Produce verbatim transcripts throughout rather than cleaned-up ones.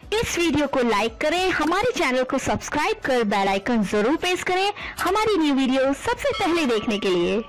इस वीडियो को लाइक करें, हमारे चैनल को सब्सक्राइब कर बेल आइकन जरूर प्रेस करें हमारी न्यू वीडियो सबसे पहले देखने के लिए।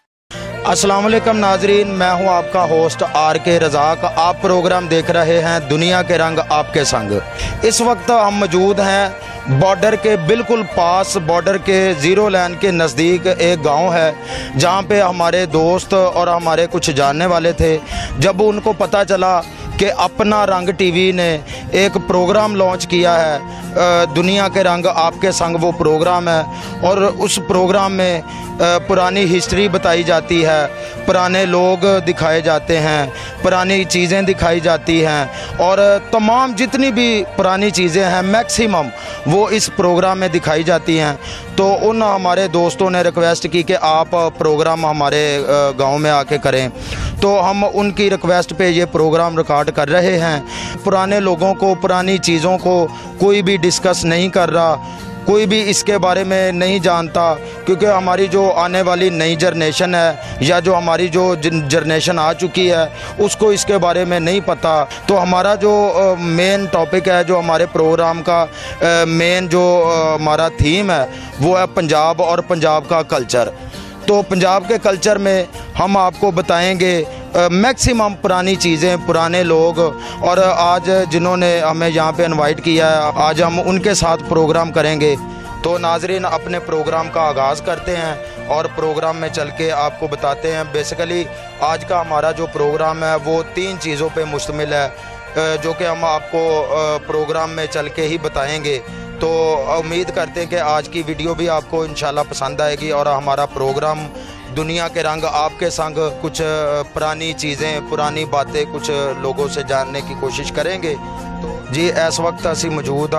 अस्सलाम वालेकुम नाजरीन, मैं हूं आपका होस्ट आर के रज़ाक। आप प्रोग्राम देख रहे हैं दुनिया के रंग आपके संग। इस वक्त हम मौजूद हैं बॉर्डर के बिल्कुल पास, बॉर्डर के ज़ीरो लाइन के नज़दीक एक गांव है जहां पे हमारे दोस्त और हमारे कुछ जानने वाले थे। जब उनको पता चला कि अपना रंग टीवी ने एक प्रोग्राम लॉन्च किया है, दुनिया के रंग आपके संग वो प्रोग्राम है, और उस प्रोग्राम में पुरानी हिस्ट्री बताई जाती है, पुराने लोग दिखाए जाते हैं, पुरानी चीज़ें दिखाई जाती हैं, और तमाम जितनी भी पुरानी चीज़ें हैं मैक्सिमम वो इस प्रोग्राम में दिखाई जाती हैं। तो उन हमारे दोस्तों ने रिक्वेस्ट की कि आप प्रोग्राम हमारे गांव में आके करें, तो हम उनकी रिक्वेस्ट पे ये प्रोग्राम रिकॉर्ड कर रहे हैं। पुराने लोगों को, पुरानी चीज़ों को कोई भी डिस्कस नहीं कर रहा, कोई भी इसके बारे में नहीं जानता, क्योंकि हमारी जो आने वाली नई जनरेशन है या जो हमारी जो जनरेशन आ चुकी है उसको इसके बारे में नहीं पता। तो हमारा जो मेन टॉपिक है, जो हमारे प्रोग्राम का मेन जो हमारा थीम है वो है पंजाब और पंजाब का कल्चर। तो पंजाब के कल्चर में हम आपको बताएंगे मैक्सिमम पुरानी चीज़ें, पुराने लोग, और आज जिन्होंने हमें यहाँ पे इनवाइट किया है आज हम उनके साथ प्रोग्राम करेंगे। तो नाजरीन अपने प्रोग्राम का आगाज़ करते हैं और प्रोग्राम में चल के आपको बताते हैं। बेसिकली आज का हमारा जो प्रोग्राम है वो तीन चीज़ों पे मुश्तमिल है, जो कि हम आपको प्रोग्राम में चल के ही बताएंगे। तो उम्मीद करते हैं कि आज की वीडियो भी आपको इंशाल्लाह पसंद आएगी, और हमारा प्रोग्राम दुनिया के रंग आपके संग कुछ पुरानी चीज़ें, पुरानी बातें कुछ लोगों से जानने की कोशिश करेंगे। तो जी इस वक्त असी मौजूद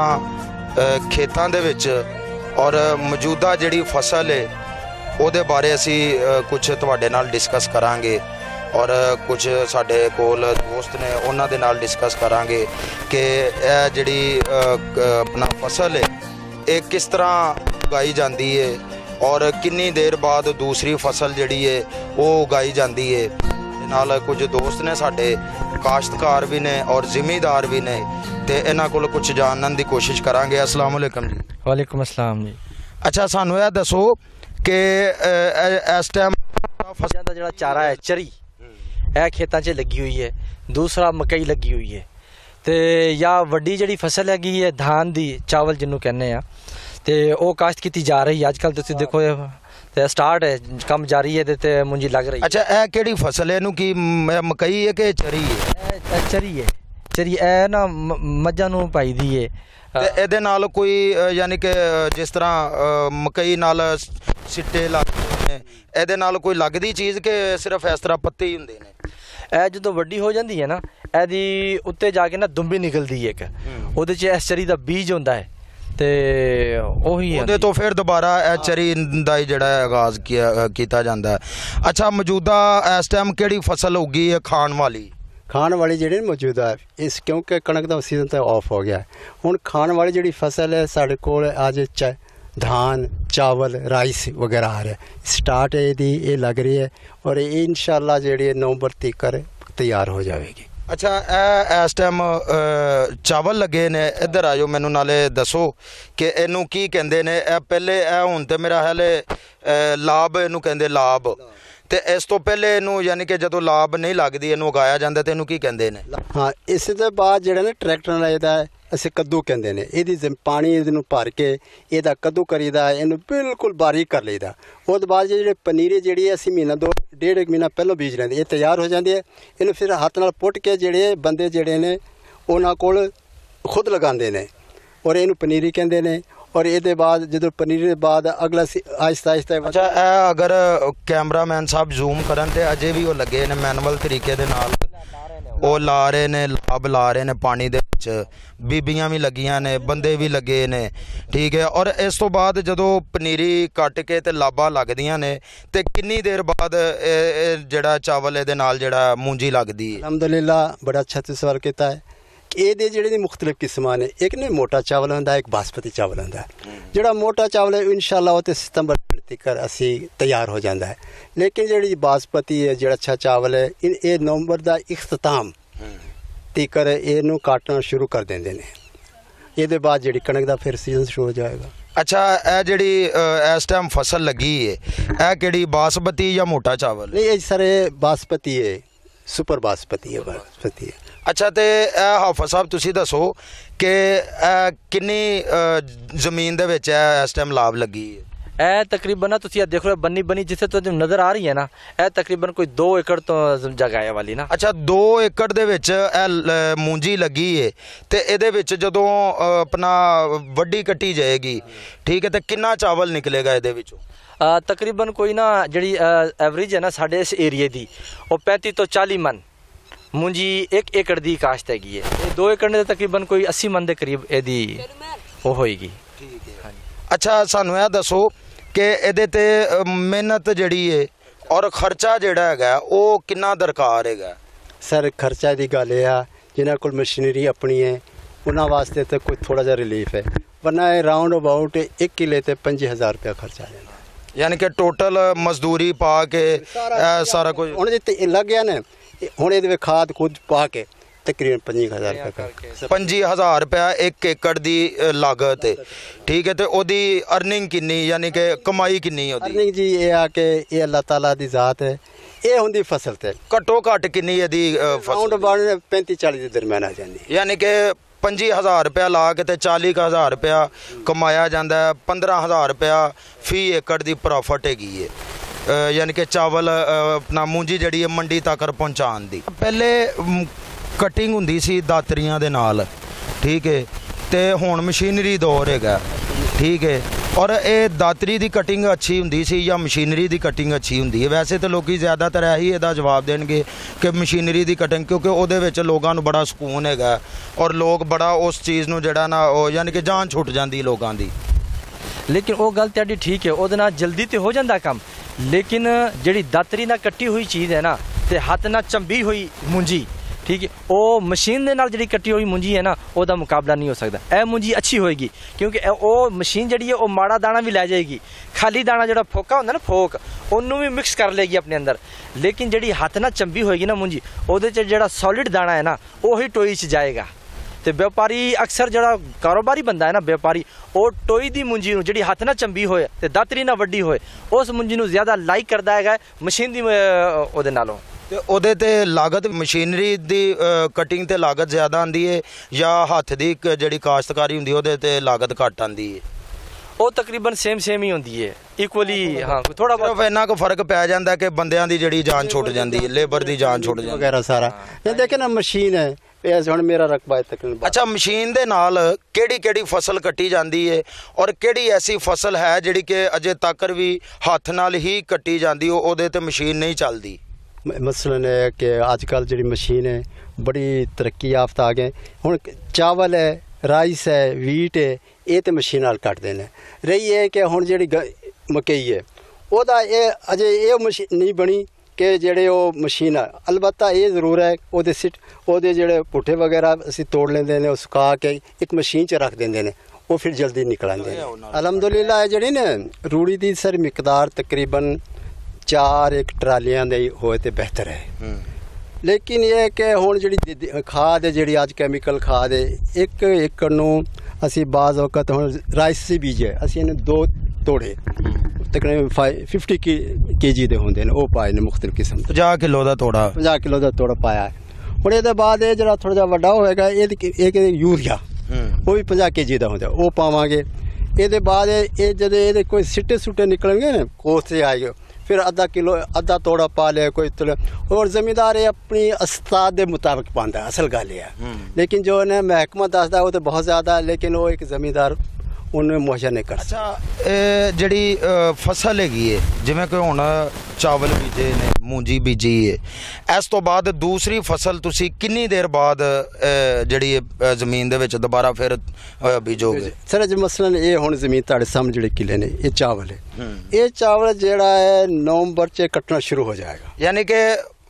हाँ खेतां दे विच, और मौजूदा जिहड़ी फसल है ਉਹਦੇ बारे असी कुछ तुहाडे नाल डिस्कस करांगे, और कुछ साडे कोल दोस्त ने उन्हां दे नाल डिस्कस करांगे कि यह जिहड़ी अपना फसल है ये किस तरह उगाई जाती है और कितनी देर बाद दूसरी फसल जिहड़ी है वो उगाई जाती है। नाल कुछ दोस्त ने साडे काश्तकार भी ने और जिमीदार भी ने, ते इन्हां कोल कुछ जानने की कोशिश करांगे। अस्सलाम वालेकुम जी। वालेकुम अस्सलाम जी। अच्छा, सानू यह दसो कि इस टाइम फसलों का जो चारा है चरी यह खेतों च लगी हुई है, दूसरा मकई लगी हुई है, तो या वड्डी जी फसल हैगी है धान दी, चावल जिन्हों कहने हैं, तो वह काश्त की जा रही है। अजकल तुम देखो तो स्टार्ट है, कम जारी है, तो मुंजी लग रही है। अच्छा, यह केड़ी फसल है, की मकई है कि चरी है? चरी है, चरी है ना, मझां नूं पाई दी है। ਇਹਦੇ ਨਾਲ ਕੋਈ ਯਾਨੀ ਕਿ ਜਿਸ ਤਰ੍ਹਾਂ ਮਕਈ ਨਾਲ ਸਿੱਟੇ ਲੱਗਦੇ ਨੇ, ਇਹਦੇ ਨਾਲ ਕੋਈ ਲੱਗਦੀ ਚੀਜ਼ ਕਿ ਸਿਰਫ ਇਸ ਤਰ੍ਹਾਂ ਪੱਤੇ ਹੀ ਹੁੰਦੇ ਨੇ? ਇਹ ਜਦੋਂ ਵੱਡੀ ਹੋ ਜਾਂਦੀ ਹੈ ਨਾ, ਇਹਦੀ ਉੱਤੇ ਜਾ ਕੇ ਨਾ ਦੁੰਬੀ ਨਿਕਲਦੀ ਹੈ ਇੱਕ, ਉਹਦੇ 'ਚ ਇਸ ਚਰੀ ਦਾ ਬੀਜ ਹੁੰਦਾ ਹੈ, ਤੇ ਉਹੀ ਉਹਦੇ ਤੋਂ ਫਿਰ ਦੁਬਾਰਾ ਇਹ ਚਰੀ ਦਾ ਹੀ ਜਿਹੜਾ ਆਗਾਜ਼ ਕੀਤਾ ਜਾਂਦਾ ਹੈ। ਅੱਛਾ, ਮੌਜੂਦਾ ਇਸ ਟਾਈਮ ਕਿਹੜੀ ਫਸਲ ਉੱਗੀ ਹੈ ਖਾਣ ਵਾਲੀ? ਖਾਣ ਵਾਲੀ ਜਿਹੜੀ ਮੌਜੂਦਾ ਹੈ ਇਸ, ਕਿਉਂਕਿ ਕਣਕ ਦਾ ਸੀਜ਼ਨ ਤਾਂ ਆਫ ਹੋ ਗਿਆ, ਹੁਣ ਖਾਣ ਵਾਲੀ ਜਿਹੜੀ ਫਸਲ ਹੈ ਸਾਡੇ ਕੋਲ ਅੱਜ ਚ धान, चावल, राइस वगैरह आ रहा है, स्टार्ट है ਇਹਦੀ ਇਹ ਲੱਗ ਰਹੀ है, और ਇਹ इंशाल्लाह ਜਿਹੜੀ नवंबर ਤੱਕ ਤਿਆਰ ਹੋ ਜਾਵੇਗੀ। ਅੱਛਾ, ਇਹ ਇਸ ਟਾਈਮ ਚਾਵਲ ਲੱਗੇ ਨੇ, ਇੱਧਰ ਆ ਜਾਓ, ਮੈਨੂੰ ਨਾਲੇ ਦੱਸੋ ਕਿ ਇਹਨੂੰ ਕੀ ਕਹਿੰਦੇ ਨੇ। ਇਹ ਪਹਿਲੇ ਇਹ ਹੁਣ ਤੇ ਮੇਰਾ ਹਾਲੇ ਲਾਭ ਇਹਨੂੰ ਕਹਿੰਦੇ, ਲਾਭ, ਤੇ ਇਸ ਤੋਂ ਪਹਿਲੇ ਇਹਨੂੰ ਯਾਨੀ ਕਿ ਜਦੋਂ ਲਾਭ ਨਹੀਂ ਲੱਗਦੀ ਇਹਨੂੰ ਉਗਾਇਆ ਜਾਂਦਾ ਤੇ ਇਹਨੂੰ ਕੀ ਕਹਿੰਦੇ ਨੇ? ਹਾਂ, ਇਸ ਤੋਂ ਬਾਅਦ ਜਿਹੜਾ ਨਾ ਟਰੈਕਟਰ ਨਾਲ ਇਹਦਾ ਅਸੀਂ ਕੱਦੂ ਕਹਿੰਦੇ ਨੇ, ਇਹਦੀ ਪਾਣੀ ਇਹਨੂੰ ਭਰ ਕੇ ਇਹਦਾ ਕੱਦੂ ਕਰੀਦਾ, ਇਹਨੂੰ ਬਿਲਕੁਲ ਬਾਰੀਕ ਕਰ ਲਈਦਾ। ਉਹ ਤੋਂ ਬਾਅਦ ਜਿਹੜੇ ਪਨੀਰੀ ਜਿਹੜੀ ਅਸੀਂ ਮਹੀਨਾ ਦੋ ਡੇਢ ਇੱਕ ਮਹੀਨਾ ਪਹਿਲਾਂ ਬੀਜ ਲੈਂਦੇ, ਇਹ ਤਿਆਰ ਹੋ ਜਾਂਦੀ ਹੈ। ਇਹਨੂੰ ਫਿਰ ਹੱਥ ਨਾਲ ਪੁੱਟ ਕੇ ਜਿਹੜੇ ਬੰਦੇ ਜਿਹੜੇ ਨੇ ਉਹਨਾਂ ਕੋਲ ਖੁਦ ਲਗਾਉਂਦੇ ਨੇ, ਔਰ ਇਹਨੂੰ ਪਨੀਰੀ ਕਹਿੰਦੇ ਨੇ। और ये बाद जो पनीर के बाद अगला आहिस्ता आहिस्ता। अच्छा, ए अगर कैमरामैन साहब जूम करन ते अजे भी वो लगे ने मैनुअल तरीके दे नाल वो ला रहे ने, लाभ ला रहे ने पानी दे विच, बीबियां भी लगियां ने, बंदे भी लगे ने, ठीक है। और इस तो बाद जदों पनीरी कट के ते लाभा लगदियां ने ते कितनी देर बाद जिहड़ा चावल इहदे नाल जिहड़ा मूंजी लगदी है? अलहमदुलिल्लाह, बड़ा अच्छा तुसीं सवाल कीता है। ਇਹਦੇ ਜਿਹੜੇ ਨੇ ਮੁxਤਲਿਫ ਕਿਸਮਾਂ ਨੇ, ਇੱਕ ਨੇ ਮੋਟਾ ਚਾਵਲ ਹੁੰਦਾ, ਇੱਕ ਬਾਸਮਤੀ ਚਾਵਲ ਹੁੰਦਾ। ਜਿਹੜਾ ਮੋਟਾ ਚਾਵਲ ਹੈ ਇਨਸ਼ਾਅੱਲਾ ਉਹ ਤੇ ਸਤੰਬਰ ਤੱਕ ਅਸੀਂ ਤਿਆਰ ਹੋ ਜਾਂਦਾ ਹੈ, ਲੇਕਿਨ ਜਿਹੜੀ ਬਾਸਮਤੀ ਹੈ, ਜਿਹੜਾ ਅੱਛਾ ਚਾਵਲ ਹੈ, ਇਹ ਨਵੰਬਰ ਦਾ ਇਖਤਤਾਮ ਤੀਕਰ ਇਹਨੂੰ ਕਾਟਣਾ ਸ਼ੁਰੂ ਕਰ ਦਿੰਦੇ ਨੇ। ਇਹਦੇ ਬਾਅਦ ਜਿਹੜੀ ਕਣਕ ਦਾ ਫਿਰ ਸੀਜ਼ਨ ਸ਼ੁਰੂ ਹੋ ਜਾਏਗਾ। ਅੱਛਾ, ਇਹ ਜਿਹੜੀ ਅ, ਇਸ ਟਾਈਮ ਫਸਲ ਲੱਗੀ ਹੈ, ਇਹ ਕਿਹੜੀ ਬਾਸਮਤੀ ਜਾਂ ਮੋਟਾ ਚਾਵਲ? ਨਹੀਂ ਇਹ ਸਾਰੇ ਬਾਸਪਤੀ ਹੈ, ਸੁਪਰ ਬਾਸਪਤੀ ਹੈ, ਬਾਸਪਤੀ ਹੈ। ਅੱਛਾ, ਤੇ ਇਹ ਹਾਫਿਜ਼ ਸਾਹਿਬ ਤੁਸੀਂ ਦੱਸੋ ਕਿ ਇਹ ਕਿੰਨੀ ਅ, ਜ਼ਮੀਨ ਦੇ ਵਿੱਚ ਇਹ ਇਸ ਟਾਈਮ ਲਾਭ ਲੱਗੀ ਹੈ? ਇਹ ਤਕਰੀਬਨ ਨਾ ਤੁਸੀਂ ਇਹ ਦੇਖ ਲਓ ਬੰਨੀ ਬੰਨੀ ਜਿੱਥੇ ਤੁਹਾਨੂੰ ਨਜ਼ਰ ਆ ਰਹੀ ਹੈ ਨਾ, ਇਹ ਤਕਰੀਬਨ ਕੋਈ ਦੋ ਏਕੜ ਤੋਂ ਜਗ੍ਹਾ ਹੈ ਵਾਲੀ ਨਾ। ਅੱਛਾ, ਦੋ ਏਕੜ ਦੇ ਵਿੱਚ ਇਹ ਲ- ਮੂੰਜੀ ਲੱਗੀ ਹੈ, ਤੇ ਇਹਦੇ ਵਿੱਚ ਜਦੋਂ ਅ, ਆਪਣਾ ਵੱਡੀ ਕੱਟੀ ਜਾਏਗੀ, ਠੀਕ ਹੈ, ਤੇ ਕਿੰਨਾ ਚਾਵਲ ਨਿਕਲੇਗਾ ਇਹਦੇ ਵਿੱਚੋਂ? ਅ, ਤਕਰੀਬਨ ਕੋਈ ਨਾ ਜਿਹੜੀ ਐਵਰੇਜ ਹੈ ਨਾ ਸਾਡੇ ਇਸ ਏਰੀਏ ਦੀ, ਉਹ ਪੈਂਤੀ ਤੋਂ ਚਾਲੀ ਮਨ ਮੂੰਜੀ ਇੱਕ ਏਕੜ ਦੀ ਕਾਸ਼ਤ ਹੈਗੀ ਹੈ। ਇਹ ਦੋ ਏਕੜ ਨੇ ਤਕਰੀਬਨ ਕੋਈ अस्सी ਮਨ ਦੇ ਕਰੀਬ ਇਹਦੀ ਉਹ ਹੋਏਗੀ। ਅੱਛਾ, ਸਾਨੂੰ ਇਹ ਦੱਸੋ ਕਿ ਇਹਦੇ ਤੇ ਅ, ਮਿਹਨਤ ਜਿਹੜੀ ਹੈ ਔਰ ਖਰਚਾ ਜਿਹੜਾ ਹੈਗਾ ਉਹ ਕਿੰਨਾ ਦਰਕਾਰ ਹੈਗਾ? ਸਰ ਖਰਚਾ ਦੀ ਗੱਲ ਇਹ ਆ ਜਿਨ੍ਹਾਂ ਕੋਲ ਮਸ਼ੀਨਰੀ ਆਪਣੀ ਹੈ ਉਹਨਾਂ ਵਾਸਤੇ ਤਾਂ ਕੋਈ ਥੋੜਾ ਜਿਹਾ ਰਿਲੀਫ ਹੈ, ਵਰਨਾ ਇਹ ਰਾਉਂਡ ਅਬਾਊਟ ਇੱਕ ਕਿੱਲੇ ਤੇ ਪੰਜੀ ਹਜ਼ਾਰ ਰੁਪਇਆ ਖਰਚਾ ਆ ਜਾਂਦਾ। ਯਾਨੀ ਕਿ ਟੋਟਲ ਮਜ਼ਦੂਰੀ ਪਾ ਕੇ ਇਹ ਸਾਰਾ ਕੁਝ ਹੁਣ ਜੇ ਤੇ ਲੱਗ ਗਿਆ ਨਾ, ਹੁਣ ਇਹਦੇ ਵਿੱਚ ਖਾਦ ਖੁਦ ਪਾ ਕੇ ਤਕਰੀਬਨ ਪੰਜੀ ਹਜ਼ਾਰ ਰੁਪਇਆ ਪੰਜੀ ਹਜ਼ਾਰ ਰੁਪਇਆ ਇੱਕ ਏਕੜ ਦੀ ਅ, ਲਾਗਤ ਹੈ, ਠੀਕ ਹੈ, ਤੇ ਉਹਦੀ ਅਰਨਿੰਗ ਕਿੰਨੀ, ਯਾਨੀ ਕਿ ਕਮਾਈ ਕਿੰਨੀ ਉਹਦੀ? ਅਰਨਿੰਗ ਜੀ ਇਹ ਆ ਕਿ ਇਹ ਅੱਲਾਹ ਤਾਲਾ ਦੀ ਜ਼ਾਤ ਹੈ, ਇਹ ਹੁੰਦੀ ਫਸਲ ਤੇ ਘੱਟੋ ਘੱਟ ਕਿੰਨੀ ਇਹਦੀ ਅ, ਰਾਉਂਡ ਫਸਲ? ਅਬਾਊਟ ਪੈਂਤੀ ਚਾਲੀ ਦੇ ਦਰਮਿਆਨ ਆ ਜਾਂਦੀ ਹੈ। ਯਾਨੀ ਕਿ ਪੰਜੀ ਹਜ਼ਾਰ ਰੁਪਇਆ ਲਾ ਕੇ ਤੇ ਚਾਲੀ ਕੁ ਹਜ਼ਾਰ ਰੁਪਇਆ ਕਮਾਇਆ ਜਾਂਦਾ ਹੈ। ਪੰਦਰਾਂ ਹਜ਼ਾਰ ਰੁਪਇਆ ਫੀ ਏਕੜ ਦੀ ਪ੍ਰੋਫਿਟ ਹੈਗੀ ਹੈ, ਅ, ਯਾਨੀ ਕਿ ਚਾਵਲ ਅ, ਆਪਣਾ ਮੂੰਜੀ ਜਿਹੜੀ ਹੈ ਮੰਡੀ ਤੱਕ ਪਹੁੰਚਾਉਣ ਦੀ। ਪਹਿਲੇ ਮ, ਕਟਿੰਗ ਹੁੰਦੀ ਸੀ ਦਾਤਰੀਆਂ ਦੇ ਨਾਲ, ਠੀਕ ਹੈ, ਤੇ ਹੁਣ ਮਸ਼ੀਨਰੀ ਦੌਰ ਹੈਗਾ, ਠੀਕ ਹੈ, ਔਰ ਇਹ ਦਾਤਰੀ ਦੀ ਕਟਿੰਗ ਅੱਛੀ ਹੁੰਦੀ ਸੀ ਜਾਂ ਮਸ਼ੀਨਰੀ ਦੀ ਕਟਿੰਗ ਅੱਛੀ ਹੁੰਦੀ ਹੈ? ਵੈਸੇ ਤਾਂ ਲੋਕੀ ਜ਼ਿਆਦਾਤਰ ਇਹੀ ਇਹਦਾ ਜਵਾਬ ਦੇਣਗੇ ਕਿ ਮਸ਼ੀਨਰੀ ਦੀ ਕਟਿੰਗ, ਕਿਉਂਕਿ ਉਹਦੇ ਵਿੱਚ ਲੋਕਾਂ ਨੂੰ ਬੜਾ ਸਕੂਨ ਹੈਗਾ ਔਰ ਲੋਕ ਬੜਾ ਉਸ ਚੀਜ਼ ਨੂੰ ਜਿਹੜਾ ਨਾ ਉਹ ਯਾਨੀ ਕਿ ਜਾਨ ਛੁੱਟ ਜਾਂਦੀ ਲੋਕਾਂ ਦੀ। ਲੇਕਿਨ ਉਹ ਗੱਲ ਤੁਹਾਡੀ ਠੀਕ ਹੈ, ਉਹਦੇ ਨਾਲ ਜਲਦੀ ਤੇ ਹੋ ਜਾਂਦਾ ਕੰਮ, ਲੇਕਿਨ ਜਿਹੜੀ ਦਾਤਰੀ ਨਾਲ ਕੱਟੀ ਹੋਈ ਚੀਜ਼ ਹੈ ਨਾ ਤੇ ਹੱਥ ਨਾਲ ਚੰਬੀ ਹੋਈ ਮੂੰਜੀ, ਠੀਕ ਹੈ, ਉਹ ਮਸ਼ੀਨ ਦੇ ਨਾਲ ਜਿਹੜੀ ਕੱਟੀ ਹੋਈ ਮੂੰਜੀ ਹੈ ਨਾ ਉਹਦਾ ਮੁਕਾਬਲਾ ਨਹੀਂ ਹੋ ਸਕਦਾ। ਇਹ ਮੂੰਜੀ ਅੱਛੀ ਹੋਏਗੀ ਕਿਉਂਕਿ ਇਹ ਉਹ ਮਸ਼ੀਨ ਜਿਹੜੀ ਹੈ ਉਹ ਮਾੜਾ ਦਾਣਾ ਵੀ ਲੈ ਜਾਏਗੀ, ਖਾਲੀ ਦਾਣਾ ਜਿਹੜਾ ਫੋਕਾ ਹੁੰਦਾ ਨਾ ਫੋਕ, ਉਹਨੂੰ ਵੀ ਮਿਕਸ ਕਰ ਲਏਗੀ ਆਪਣੇ ਅੰਦਰ। ਲੇਕਿਨ ਜਿਹੜੀ ਹੱਥ ਨਾਲ ਚੰਬੀ ਹੋਏਗੀ ਨਾ ਮੂੰਜੀ, ਉਹਦੇ 'ਚ ਜਿਹੜਾ ਸੋਲਿਡ ਦਾਣਾ ਹੈ ਨਾ ਉਹੀ ਟੋਈ 'ਚ ਜਾਏਗਾ। ਤੇ ਵਪਾਰੀ ਅਕਸਰ ਜਿਹੜਾ ਕਾਰੋਬਾਰੀ ਬੰਦਾ ਹੈ ਨਾ ਵਪਾਰੀ, ਉਹ ਟੋਈ ਦੀ ਮੂੰਜੀ ਨੂੰ ਜਿਹੜੀ ਹੱਥ ਨਾਲ ਚੰਬੀ ਹੋਏ ਤੇ ਦਾਤਰੀ ਨਾਲ ਵੱਡੀ ਹੋਏ ਉਸ ਮੂੰਜੀ ਨੂੰ ਜ਼ਿਆਦਾ ਲਾਈਕ ਕਰਦਾ ਹੈਗਾ ਮਸ਼ੀਨ ਦੀ ਅ, ਉਹਦੇ ਨਾਲੋਂ। ਤੇ ਉਹਦੇ ਤੇ ਲਾਗਤ ਮਸ਼ੀਨਰੀ ਦੀ ਕਟਿੰਗ ਤੇ ਲਾਗਤ ਜ਼ਿਆਦਾ ਆਉਂਦੀ ਹੈ ਜਾਂ ਹੱਥ ਦੀ ਕ- ਜਿਹੜੀ ਕਾਸ਼ਤਕਾਰੀ ਹੁੰਦੀ ਉਹਦੇ ਤੇ ਲਾਗਤ ਘੱਟ ਆਉਂਦੀ ਹੈ? ਉਹ ਤਕਰੀਬਨ ਸੇਮ ਸੇਮ ਹੀ ਹੁੰਦੀ ਹੈ, ਇਕੁਅਲੀ। ਹਾਂ, ਥੋੜਾ ਸਿਰਫ ਬਹੁਤ ਇੰਨਾ ਕੁ ਫਰਕ ਪੈ ਜਾਂਦਾ ਕਿ ਬੰਦਿਆਂ ਦੀ ਜਿਹੜੀ ਜਾਨ ਛੁੱਟ ਜਾਂਦੀ ਹੈ, ਲੇਬਰ ਦੀ ਜਾਨ ਛੁੱਟ ਜਾਂਦੀ ਹੈ। ਵਗੈਰਾ ਸਾਰਾ ਇਹ ਦੇਖੇ ਨਾ ਮਸ਼ੀਨ ਹੈ, ਇਹ ਹੁਣ ਮੇਰਾ ਰਕਬਾ ਹੈ ਤਕਰੀਬਨ। ਅੱਛਾ, ਮਸ਼ੀਨ ਦੇ ਨਾਲ ਕਿਹੜੀ ਕਿਹੜੀ ਫਸਲ ਕੱਟੀ ਜਾਂਦੀ ਹੈ ਔਰ ਕਿਹੜੀ ਐਸੀ ਫਸਲ ਹੈ ਜਿਹੜੀ ਕਿ ਅਜੇ ਤੱਕ ਵੀ ਹੱਥ ਨਾਲ ਹੀ ਕੱਟੀ ਜਾਂਦੀ, ਉਹ ਉਹਦੇ ਤੇ ਮਸ਼ੀਨ ਨਹੀਂ ਚੱਲਦੀ? ਮ- ਮਸਲਨ ਹੈ ਕਿ ਅੱਜ ਕੱਲ੍ਹ ਜਿਹੜੀ ਮਸ਼ੀਨ ਹੈ ਬੜੀ ਤਰੱਕੀ ਯਾਫਤਾ ਆ ਗਏ। ਹੁਣ ਚਾਵਲ ਹੈ, ਰਾਈਸ ਹੈ, ਵੀਟ ਹੈ, ਇਹ ਤੇ ਮਸ਼ੀਨ ਨਾਲ ਕੱਟਦੇ ਨੇ। ਰਹੀ ਹੈ ਕਿ ਹੁਣ ਜਿਹੜੀ ਗ- ਮਕਈ ਹੈ ਉਹਦਾ ਇਹ ਅਜੇ ਇਹ ਮਸ਼ੀਨ ਨਹੀਂ ਬਣੀ ਕਿ ਜਿਹੜੇ ਉਹ ਮਸ਼ੀਨ ਆ। ਅਲਬੱਤਾ ਇਹ ਜ਼ਰੂਰ ਹੈ ਉਹਦੇ ਸਿੱਟ ਉਹਦੇ ਜਿਹੜੇ ਪੁੱਠੇ ਵਗੈਰਾ ਅਸੀਂ ਤੋੜ ਲੈਂਦੇ ਨੇ, ਉਹ ਸੁਕਾ ਕੇ ਇੱਕ ਮਸ਼ੀਨ 'ਚ ਰੱਖ ਦਿੰਦੇ ਨੇ, ਉਹ ਫਿਰ ਜਲਦੀ ਨਿਕਲ ਆਉਂਦੇ ਨੇ। ਅਲਹਮਦੁਲਿਲਾ ਇਹ ਜਿਹੜੀ ਨਾ ਰੂੜੀ ਦੀ ਸਰ ਮਿਕਦਾਰ ਤਕਰੀਬਨ ਚਾਰ ਇੱਕ ਟਰਾਲੀਆਂ ਦੇ ਹੋਏ ਤੇ ਬਿਹਤਰ ਹੈ। ਲੇਕਿਨ ਇਹ ਹੈ ਕਿ ਹੁਣ ਜਿਹੜੀ ਦੇ- ਦੇ- ਖਾਦ ਹੈ ਜਿਹੜੀ ਅੱਜ ਕੈਮੀਕਲ ਖਾਦ ਹੈ, ਇੱਕ ਏਕੜ ਨੂੰ ਅਸੀਂ ਬਾਜ਼ ਵਕਤ ਹੁਣ ਰਾਈਸ ਸੀ ਬੀਜੇ, ਅਸੀਂ ਇਹਨੂੰ ਦੋ ਤੋੜੇ ਤਕਰੀਬਨ ਫਿਫਟੀ ਕੇਜੀ ਦੇ ਹੁੰਦੇ ਨੇ, ਉਹ ਪਾਏ ਨੇ ਮੁਖਤਲਿਫ ਕਿਸਮ ਦੇ। ਪੰਜਾਹ ਕਿਲੋ ਦਾ ਤੋੜਾ? ਪੰਜਾਹ ਕਿਲੋ ਦਾ ਤੋੜਾ ਪਾਇਆ ਹੈ। ਹੁਣ ਇਹਦੇ ਬਾਅਦ ਇਹ ਜਿਹੜਾ ਥੋੜਾ ਜਿਹਾ ਵੱਡਾ ਹੋਏਗਾ ਇਹਦੀ ਇਹ ਯੂਰੀਆ ਉਹ ਵੀ ਪੰਜਾਹ ਕੇਜੀ ਦਾ ਹੁੰਦਾ, ਉਹ ਪਾਵਾਂਗੇ। ਇਹਦੇ ਬਾਅਦ ਇਹ ਜਦੋਂ ਇਹਦੇ ਕੋਈ ਸਿੱਟੇ ਸੁੱਟੇ ਨਿਕਲਣਗੇ ਨਾ ਕੋਸ से ਆਏਗੇ, ਫਿਰ ਅੱਧਾ ਕਿਲੋ ਅੱਧਾ ਤੋੜਾ ਪਾ ਲਿਆ ਕੋਈ ਤੋੜਾ। ਹੋਰ ਜ਼ਮੀਂਦਾਰ ਇਹ ਆਪਣੀ ਉਸਤਾਦ ਦੇ ਮੁਤਾਬਕ ਪਾਉਂਦਾ, ਅਸਲ ਗੱਲ ਇਹ ਹੈ। ਲੇਕਿਨ ਜੋ ਇਹਨੇ ਮਹਿਕਮਾ ਦੱਸਦਾ ਉਹ ਤਾਂ ਬਹੁਤ ਜ਼ਿਆਦਾ, ਲੇਕਿਨ ਉਹ ਇੱਕ ਜ਼ਮੀਂਦਾਰ ਉਹਨੂੰ ਮੁਹੱਈਆ ਨਹੀਂ ਕਰ ਸਕਦਾ। ਅੱਛਾ, ਇਹ ਜਿਹੜੀ ਅ, ਫਸਲ ਹੈਗੀ ਹੈ ਜਿਵੇਂ ਕਿ ਹੁਣ ਚਾਵਲ ਬੀਜੇ ਨੇ, ਮੂੰਜੀ ਬੀਜੀ ਹੈ, ਇਸ ਤੋਂ ਬਾਅਦ ਦੂਸਰੀ ਫਸਲ ਤੁਸੀਂ ਕਿੰਨੀ ਦੇਰ ਬਾਅਦ ਅ, ਜਿਹੜੀ ਅ, ਜ਼ਮੀਨ ਦੇ ਵਿੱਚ ਦੁਬਾਰਾ ਫਿਰ ਅ, ਬੀਜੋਗੇ? ਸਰ ਜੀ ਮਸਲਨ ਇਹ ਹੁਣ ਜ਼ਮੀਨ ਤੁਹਾਡੇ ਸਾਹਮਣੇ ਜਿਹੜੇ ਕਿਲੇ ਨੇ ਇਹ ਚਾਵਲ ਹੈ। ਇਹ ਚਾਵਲ ਜਿਹੜਾ ਹੈ ਨਵੰਬਰ 'ਚ ਕੱਟਣਾ ਸ਼ੁਰੂ ਹੋ ਜਾਏਗਾ। ਯਾਨੀ ਕਿ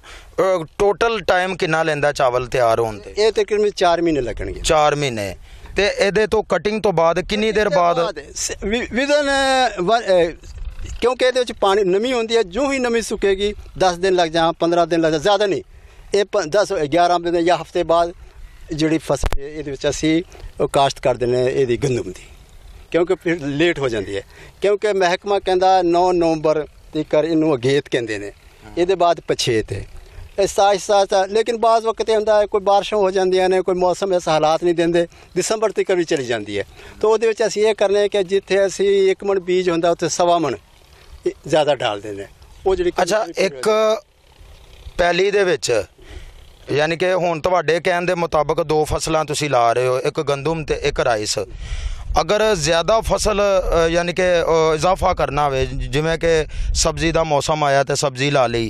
ਟੋਟਲ ਟਾਈਮ ਕਿੰਨਾ ਲੈਂਦਾ ਚਾਵਲ ਤਿਆਰ ਹੋਣ ਤੇ? ਇਹ ਤਕਰੀਬਨ ਚਾਰ ਮਹੀਨੇ ਲੱਗਣਗੇ। ਚਾਰ ਮਹੀਨੇ। ਤੇ ਇਹਦੇ ਤੋਂ ਕਟਿੰਗ ਤੋਂ ਬਾਅਦ ਕਿੰਨੀ ਦੇਰ ਬਾਅਦ? ਵਿਦਨ ਕਿਉਂਕਿ ਇਹਦੇ ਵਿੱਚ ਪਾਣੀ ਨਮੀ ਹੁੰਦੀ ਹੈ, ਜੋ ਹੀ ਨਮੀ ਸੁੱਕੇਗੀ ਦਸ ਦਿਨ ਲੱਗ ਜਾ, ਪੰद्रह ਦਿਨ ਲੱਗ ਜਾ, ਜ਼ਿਆਦਾ ਨਹੀਂ। ਇਹ ਦਸ ग्यारह ਦਿਨ ਜਾਂ ਹਫਤੇ ਬਾਅਦ ਜਿਹੜੀ ਫਸਲ ਇਹਦੇ ਵਿੱਚ ਅਸੀਂ ਉਹ ਕਾਸ਼ਤ ਕਰ ਦਿੰਦੇ ਹਾਂ ਇਹਦੀ ਗੰਦਮ ਦੀ, ਕਿਉਂਕਿ ਫਿਰ ਲੇਟ ਹੋ ਜਾਂਦੀ ਹੈ, ਕਿਉਂਕਿ ਮਹਿਕਮਾ ਕਹਿੰਦਾ ਨੌ ਨਵੰਬਰ ਤੱਕ ਇਹਨੂੰ ਅਗੇਤ ਕਹਿੰਦੇ ਨੇ, ਇਹਦੇ ਬਾਅਦ ਪਛੇਤ ਹੈ ऐसा ऐसा ऐसा। लेकिन बाज़ वक्त ਹੁੰਦਾ ਹੈ ਕੋਈ ਬਾਰਿਸ਼ਾਂ ਹੋ ਜਾਂਦੀਆਂ ਨੇ, ਕੋਈ ਮੌਸਮ ਐਸਾ ਹਾਲਾਤ ਨਹੀਂ ਦਿੰਦੇ, ਦਸੰਬਰ ਤੱਕ ਵੀ ਚਲੀ ਜਾਂਦੀ ਹੈ। ਤਾਂ ਉਹਦੇ ਵਿੱਚ ਅਸੀਂ ਇਹ ਕਰਨੇ ਕਿ ਜਿੱਥੇ ਅਸੀਂ ਇੱਕ ਮਣ ਬੀਜ ਹੁੰਦਾ ਉੱਥੇ ਸਵਾ ਮਣ ਜ਼ਿਆਦਾ ਡਾਲ ਦਿੰਦੇ ਉਹ ਜਿਹੜੀ। ਅੱਛਾ, ਇੱਕ ਪੈਲੀ ਦੇ ਵਿੱਚ ਯਾਨੀ ਕਿ ਹੁਣ ਤੁਹਾਡੇ ਕਹਿਣ ਦੇ ਮੁਤਾਬਕ ਦੋ ਫਸਲਾਂ ਤੁਸੀਂ ਲਾ ਰਹੇ ਹੋ, ਇੱਕ ਗੰਦਮ ਤੇ ਇੱਕ ਰਾਈਸ। ਅਗਰ ਜ਼ਿਆਦਾ ਫਸਲ ਯਾਨੀ ਕਿ ਇਜ਼ਾਫਾ ਕਰਨਾ ਹੋਵੇ, ਜਿਵੇਂ ਕਿ ਸਬਜ਼ੀ ਦਾ ਮੌਸਮ ਆਇਆ ਤੇ ਸਬਜ਼ੀ ਲਾ ਲਈ,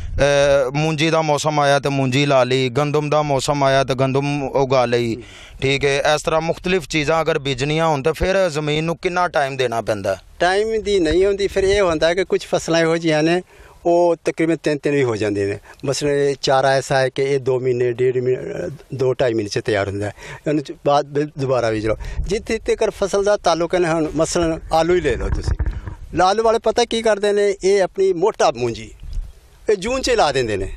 ਮੂੰਜੀ ਦਾ ਮੌਸਮ ਆਇਆ ਤੇ ਮੂੰਜੀ ਲਾ ਲਈ, ਗੰਦਮ ਦਾ ਮੌਸਮ ਆਇਆ ਤੇ ਗੰਦਮ ਉਗਾ ਲਈ, ਠੀਕ ਹੈ। ਇਸ ਤਰ੍ਹਾਂ ਮੁਖਤਲਿਫ ਚੀਜ਼ਾਂ ਅਗਰ ਬੀਜਣੀਆਂ ਹੋਣ ਤਾਂ ਫਿਰ ਜ਼ਮੀਨ ਨੂੰ ਕਿੰਨਾ ਟਾਈਮ ਦੇਣਾ ਪੈਂਦਾ? ਟਾਈਮ ਦੀ ਨਹੀਂ ਹੁੰਦੀ, ਫਿਰ ਇਹ ਹੁੰਦਾ ਕਿ ਕੁਝ ਫਸਲਾਂ ਇਹੋ ਜਿਹੀਆਂ ਨੇ ਉਹ ਤਕਰੀਬਨ ਤਿੰਨ ਤਿੰਨ ਵੀ ਹੋ ਜਾਂਦੇ ਨੇ। ਮਸਲੇ ਚਾਰਾ ਐਸਾ ਹੈ ਕਿ ਇਹ ਦੋ ਮਹੀਨੇ ਡੇਢ ਮਹੀਨੇ ਦੋ ਢਾਈ ਮਹੀਨੇ 'ਚ ਤਿਆਰ ਹੁੰਦਾ ਹੈ, ਉਹਨੂੰ ਬਾਅਦ ਦੁਬਾਰਾ ਬੀਜ ਲਓ। ਜਿੱਥੇ ਤੱਕ ਫਸਲ ਦਾ ਤਾਲੁਕ ਹੈ, ਹੁਣ ਮਸਲਨ ਆਲੂ ਹੀ ਲੈ ਲਓ ਤੁਸੀਂ। ਆਲੂ ਵਾਲੇ ਪਤਾ ਕੀ ਕਰਦੇ ਨੇ, ਇਹ ਆਪਣੀ ਮੋਟਾ ਮੂੰਜੀ ਇਹ ਜੂਨ 'ਚ ਲਾ ਦਿੰਦੇ ਨੇ,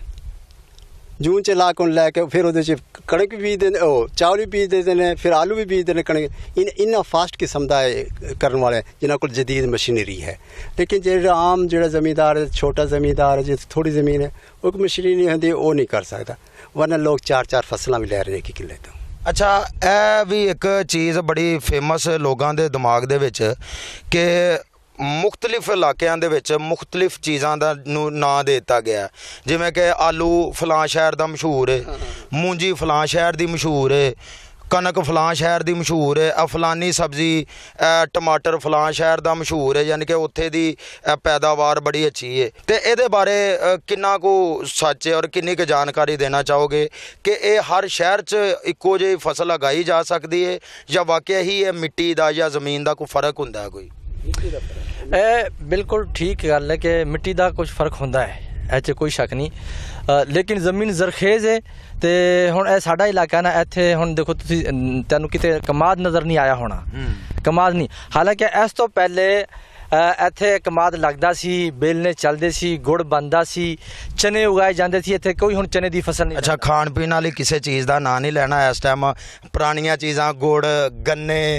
ਜੂਨ 'ਚ ਲਾ ਕੇ ਲੈ ਕੇ ਫਿਰ ਉਹਦੇ 'ਚ ਕਣਕ ਵੀ ਬੀਜਦੇ ਨੇ, ਉਹ ਚਾਵਲ ਵੀ ਬੀਜ ਦਿੰਦੇ ਨੇ, ਫਿਰ ਆਲੂ ਵੀ ਬੀਜਦੇ ਨੇ। ਕਣਕ ਇਨ ਇੰਨਾ ਫਾਸਟ ਕਿਸਮ ਦਾ ਕਰਨ ਵਾਲੇ ਜਿਨ੍ਹਾਂ ਕੋਲ ਜਦੀਦ ਮਸ਼ੀਨਰੀ ਹੈ। ਲੇਕਿਨ ਜਿਹੜਾ ਆਮ ਜਿਹੜਾ ਜ਼ਮੀਂਦਾਰ ਛੋਟਾ ਜ਼ਮੀਂਦਾਰ ਜਿਸ ਥੋੜੀ ਜ਼ਮੀਨ ਹੈ ਉਹ ਕੋਈ ਮਸ਼ੀਨਰੀ ਨਹੀਂ ਹੁੰਦੀ, ਉਹ ਨਹੀਂ ਕਰ ਸਕਦਾ। ਵਰਨਾ ਲੋਕ ਚਾਰ ਚਾਰ ਫਸਲਾਂ ਵੀ ਲੈ ਰਹੇ ਕਿ ਕਿੱਲੇ ਤੋਂ। ਅੱਛਾ, ਇਹ ਵੀ ਇੱਕ ਚੀਜ਼ ਬੜੀ ਫੇਮਸ ਲੋਕਾਂ ਦੇ ਦਿਮਾਗ ਦੇ ਵਿੱਚ ਕਿ ਮੁਖਤਲਿਫ ਇਲਾਕਿਆਂ ਦੇ ਵਿੱਚ ਮੁਖਤਲਿਫ ਚੀਜ਼ਾਂ ਦਾ ਨੂੰ ਨਾਂ ਦੇ ਦਿੱਤਾ ਗਿਆ, ਜਿਵੇਂ ਕਿ ਆਲੂ ਫਲਾਂ ਸ਼ਹਿਰ ਦਾ ਮਸ਼ਹੂਰ ਹੈ, ਮੂੰਜੀ ਫਲਾਂ ਸ਼ਹਿਰ ਦੀ ਮਸ਼ਹੂਰ ਹੈ, ਕਣਕ ਫਲਾਂ ਸ਼ਹਿਰ ਦੀ ਮਸ਼ਹੂਰ ਹੈ, ਇਹ ਫਲਾਨੀ ਸਬਜ਼ੀ ਟਮਾਟਰ ਫਲਾਂ ਸ਼ਹਿਰ ਦਾ ਮਸ਼ਹੂਰ ਹੈ, ਯਾਨੀ ਕਿ ਉੱਥੇ ਦੀ ਪੈਦਾਵਾਰ ਬੜੀ ਅੱਛੀ ਹੈ। ਤੇ ਇਹਦੇ ਬਾਰੇ ਕਿੰਨਾ ਕੁ ਸੱਚ ਹੈ ਔਰ ਕਿੰਨੀ ਕੁ ਜਾਣਕਾਰੀ ਦੇਣਾ ਚਾਹੋਗੇ ਕਿ ਇਹ ਹਰ ਸ਼ਹਿਰ 'ਚ ਇੱਕੋ ਜਿਹੀ ਫਸਲ ਉਗਾਈ ਜਾ ਸਕਦੀ ਹੈ ਜਾਂ ਵਾਕਿਆ ਹੀ ਇਹ ਮਿੱਟੀ ਦਾ ਜਾਂ ਜ਼ਮੀਨ ਦਾ ਕੋਈ ਫਰਕ ਹੁੰਦਾ ਹੈ? ਕੋਈ ਇਹ ਬਿਲਕੁਲ ਠੀਕ ਗੱਲ ਹੈ ਕਿ ਮਿੱਟੀ ਦਾ ਕੁਝ ਫਰਕ ਹੁੰਦਾ ਹੈ, ਇਹ 'ਚ ਕੋਈ ਸ਼ੱਕ ਨਹੀਂ। ਲੇਕਿਨ ਜ਼ਮੀਨ ਜ਼ਰਖੇਜ਼ ਹੈ ਤੇ ਹੁਣ ਇਹ ਸਾਡਾ ਇਲਾਕਾ ਨਾ, ਇੱਥੇ ਹੁਣ ਦੇਖੋ ਤੁਸੀਂ ਤੁਹਾਨੂੰ ਕਿਤੇ ਕਮਾਦ ਨਜ਼ਰ ਨਹੀਂ ਆਇਆ ਹੋਣਾ, ਕਮਾਦ ਨਹੀਂ। ਹਾਲਾਂਕਿ ਇਸ ਤੋਂ ਪਹਿਲੇ ਇੱਥੇ ਕਮਾਦ ਲੱਗਦਾ ਸੀ, ਬੇਲਣੇ ਚੱਲਦੇ ਸੀ, ਗੁੜ ਬਣਦਾ ਸੀ, ਚਨੇ ਉਗਾਏ ਜਾਂਦੇ ਸੀ। ਇੱਥੇ ਕੋਈ ਹੁਣ ਚਨੇ ਦੀ ਫਸਲ ਨਹੀਂ। ਅੱਛਾ, ਖਾਣ ਪੀਣ ਵਾਲੀ ਕਿਸੇ ਚੀਜ਼ ਦਾ ਨਾਂ ਨਹੀਂ ਲੈਣਾ ਇਸ ਟਾਈਮ? ਪੁਰਾਣੀਆਂ ਚੀਜ਼ਾਂ ਗੁੜ, ਗੰਨੇ,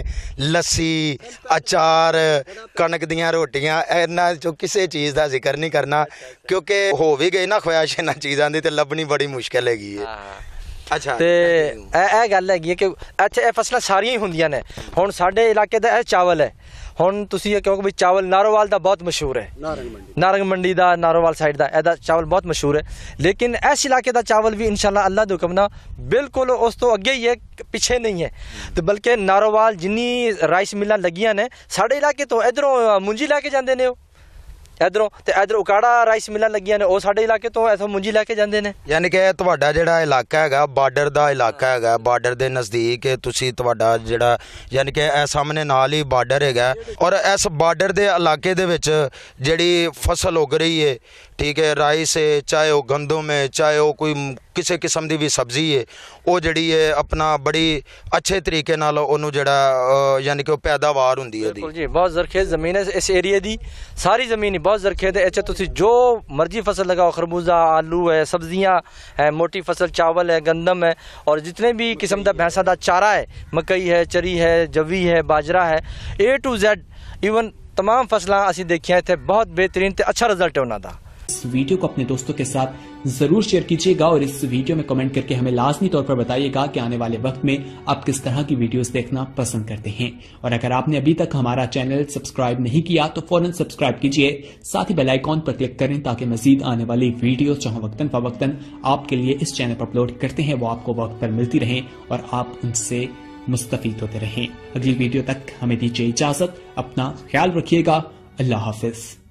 ਲੱਸੀ, ਅਚਾਰ, ਕਣਕ ਦੀਆਂ ਰੋਟੀਆਂ, ਇਹਨਾਂ 'ਚੋਂ ਕਿਸੇ ਚੀਜ਼ ਦਾ ਜ਼ਿਕਰ ਨਹੀਂ ਕਰਨਾ, ਕਿਉਂਕਿ ਹੋ ਵੀ ਗਈ ਨਾ ਖੁਆਇਸ਼ ਇਹਨਾਂ ਚੀਜ਼ਾਂ ਦੀ ਤੇ ਲੱਭਣੀ ਬੜੀ ਮੁਸ਼ਕਿਲ ਹੈਗੀ ਹੈ। ਅੱਛਾ, ਤੇ ਇਹ ਇਹ ਗੱਲ ਹੈਗੀ ਹੈ ਕਿ ਇੱਥੇ ਇਹ ਫਸਲਾਂ ਸਾਰੀਆਂ ਹੀ ਹੁੰਦੀਆਂ ਨੇ। ਹੁਣ ਸਾਡੇ ਇਲਾਕੇ ਦਾ ਇਹ ਚਾਵਲ ਹੈ, ਹੁਣ ਤੁਸੀਂ ਇਹ ਕਹੋਗੇ ਵੀ ਚਾਵਲ ਨਾਰੋਵਾਲ ਦਾ ਬਹੁਤ ਮਸ਼ਹੂਰ ਹੈ, ਨਾਰੰਗ ਮੰਡੀ ਦਾ, ਨਾਰੋਵਾਲ ਸਾਈਡ ਦਾ ਇਹਦਾ ਚਾਵਲ ਬਹੁਤ ਮਸ਼ਹੂਰ ਹੈ। ਲੇਕਿਨ ਇਸ ਇਲਾਕੇ ਦਾ ਚਾਵਲ ਵੀ ਇਨਸ਼ਾਅੱਲਾ ਅੱਲਾਹ ਦੇ ਹੁਕਮ ਨਾਲ ਬਿਲਕੁਲ ਉਸ ਤੋਂ ਅੱਗੇ ਹੀ ਹੈ, ਪਿੱਛੇ ਨਹੀਂ ਹੈ। ਤੇ ਬਲਕਿ ਨਾਰੋਵਾਲ ਜਿੰਨੀ ਰਾਈਸ ਮਿਲਾਂ ਲੱਗੀਆਂ ਨੇ ਸਾਡੇ ਇਲਾਕੇ ਤੋਂ, ਇੱਧਰੋਂ ਮੁੰਜੀ ਲੈ ਕੇ ਜਾਂਦੇ ਨੇ ਉਹ, ਇੱਧਰੋਂ ਤੇ ਇੱਧਰ ਉਕਾੜਾ ਰਾਈਸ ਮਿਲਾਂ ਲੱਗੀਆਂ ਨੇ ਉਹ ਸਾਡੇ ਇਲਾਕੇ ਤੋਂ ਇੱਥੋਂ ਮੁੰਜੀ ਲੈ ਕੇ ਜਾਂਦੇ ਨੇ। ਯਾਨੀ ਕਿ ਤੁਹਾਡਾ ਜਿਹੜਾ ਇਲਾਕਾ ਹੈਗਾ ਬਾਰਡਰ ਦਾ ਇਲਾਕਾ ਹੈਗਾ, ਬਾਰਡਰ ਦੇ ਨਜ਼ਦੀਕ ਤੁਸੀਂ ਤੁਹਾਡਾ ਜਿਹੜਾ ਯਾਨੀ ਕਿ ਇਹ ਸਾਹਮਣੇ ਨਾਲ ਹੀ ਬਾਰਡਰ ਹੈਗਾ, ਔਰ ਇਸ ਬਾਰਡਰ ਦੇ ਇਲਾਕੇ ਦੇ ਵਿੱਚ ਜਿਹੜੀ ਫਸਲ ਉਗ ਰਹੀ ਹੈ, ਠੀਕ ਹੈ, ਰਾਈਸ ਹੈ, ਚਾਹੇ ਉਹ ਗੰਦਮ ਹੈ, ਚਾਹੇ ਉਹ ਕੋਈ ਕਿਸੇ ਕਿਸਮ ਦੀ ਵੀ ਸਬਜ਼ੀ ਹੈ, ਉਹ ਜਿਹੜੀ ਹੈ ਆਪਣਾ ਬੜੀ ਅੱਛੇ ਤਰੀਕੇ ਨਾਲ ਉਹਨੂੰ ਜਿਹੜਾ ਯਾਨੀ ਕਿ ਉਹ ਪੈਦਾਵਾਰ ਹੁੰਦੀ ਹੈ। ਬਿਲਕੁਲ ਜੀ, ਬਹੁਤ ਜ਼ਰਖੇਜ਼ ਜ਼ਮੀਨ ਹੈ ਇਸ ਏਰੀਏ ਦੀ, ਸਾਰੀ ਜ਼ਮੀਨ ਬਹੁਤ ਜ਼ਰਖੇਜ਼ ਹੈ। ਇੱਥੇ ਤੁਸੀਂ ਜੋ ਮਰਜ਼ੀ ਫਸਲ लगाओ, खरबूजा, आलू है, सब्जियां है, मोटी फसल चावल है, गंदम है, और जितने भी किस्म का भैंसा का चारा है, मकई है, चरी है, जवी है, बाजरा है, ए टू जेड ईवन तमाम फसलां असीं देखियां इत्थे बहुत बेहतरीन ते अच्छा रिजल्ट है उन्हां दा। इस वीडियो को अपने दोस्तों के साथ जरूर शेयर कीजिएगा और इस वीडियो में कमेंट करके हमें लाजमी तौर पर बताइएगा कि आने वाले वक्त में आप किस तरह की वीडियोस देखना पसंद करते हैं। और अगर आपने अभी तक हमारा चैनल सब्सक्राइब नहीं किया तो फौरन सब्सक्राइब कीजिए, साथ ही बेल आइकॉन पर क्लिक करें ताकि मजीद आने वाली वीडियो जो वक्तन फवक्तन आपके लिए इस चैनल पर अपलोड करते हैं वो आपको वक्त पर मिलती रहे और आप उनसे मुस्तफीद होते रहें। अगली वीडियो तक हमें दीजिए इजाजत, अपना ख्याल रखिएगा, अल्लाह हाफिज।